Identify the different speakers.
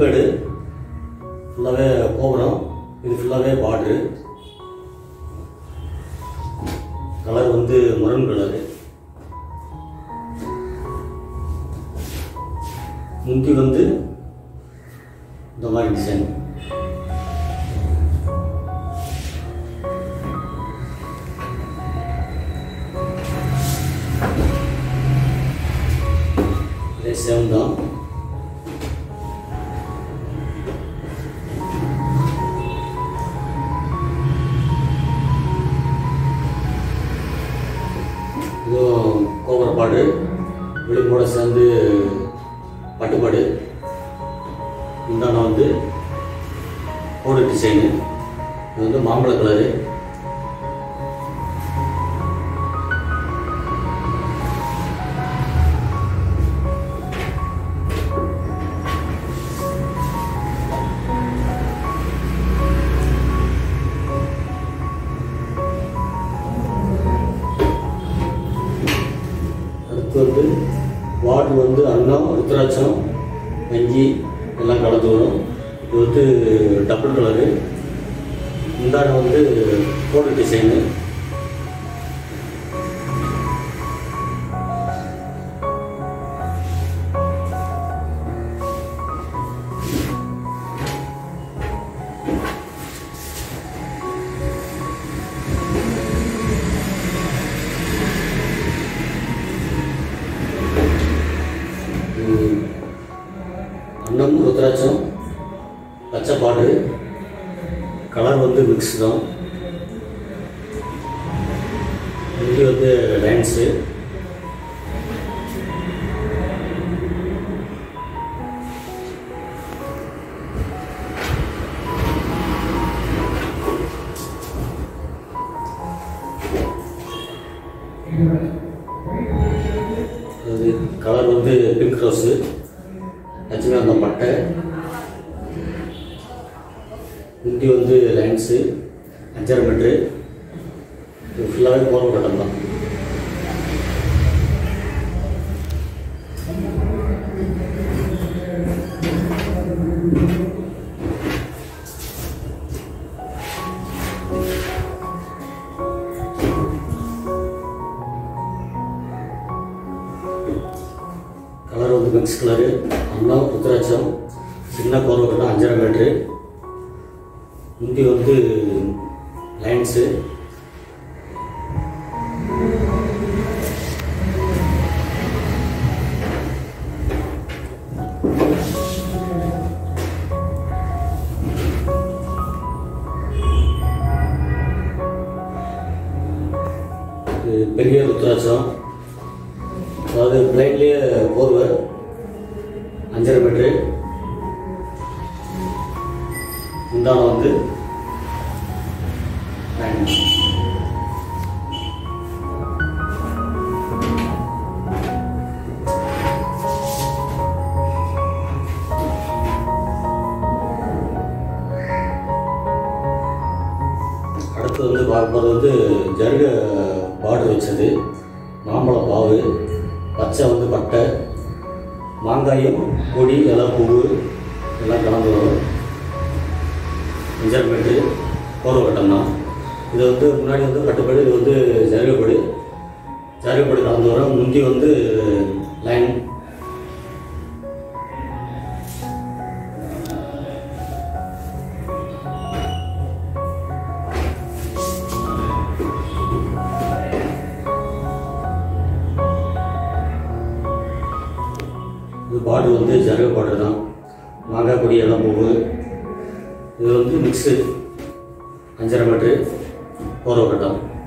Speaker 1: பட்டுப்பேடு ஃபுல்லாகவே கோபுரம். இது ஃபுல்லாகவே பார்ட்ரு. கலர் வந்து மரூன் கலரு. முந்தி வந்து இந்த மாதிரி டிசைன். இதே சேம் தான். இதுவும் கோபுர பாடு விளிம்போட சேர்ந்து பட்டுப்பாடு. முந்தான வந்து கோடு டிசைனு. இது வந்து மாம்பழ கலரு. அடுத்து வந்து வார்டு வந்து அன்னம், ருத்ராட்சம், வஞ்சி எல்லாம் கலந்து வரும். இது வந்து டபுள் கலரு. முந்தான வந்து கோடு டிசைனு. அன்னம், ருத்ராட்சம், பச்சை பாடு. கலர் வந்து மிக்ஸ் தான். இது வந்து லைன்ஸு. அது கலர் வந்து பிங்க் ரோஸு. லட்சுமிகாந்தம் பட்டை. முந்தி வந்து லைன்ஸு 5.5 மீட்ரு. இது ஃபுல்லாகவே போர்வ கட்டம் தான். கலர் வந்து மிக்ஸ் கலரு. அன்னம், ருத்ராட்சம், சின்ன போர்வ கட்டம் 5.5 மீட்ரு. முந்தி வந்து லைன்ஸு. பெரிய ருத்ராட்சம், அதாவது பிளைன்லேயே போர்வை 5.5 மீட்ரு. முந்தானம் வந்து அடுத்து வந்து பார்க்கும்போது வந்து ஜருக பார்டர் வச்சது. மாம்பழ பாவு, பச்சை வந்து பட்டை, மாங்காயும் கொடி, இலை, பூவு எல்லாம் கலந்து வரும். 5.5 மீட்ரு போர்வ கட்டம் தான். இது வந்து முன்னாடி வந்து பட்டுப்பாடு. இது வந்து ஜருகப்படு. ஜருகப்படு கலந்து வரும். முந்தி வந்து லைன். இது பார்டர் வந்து ஜருக பார்டர் தான். மாங்காய் கொடி, இலை, பூவு. இது வந்து மிக்ஸு 5.5 மீட்ரு போர்வ கட்டம்.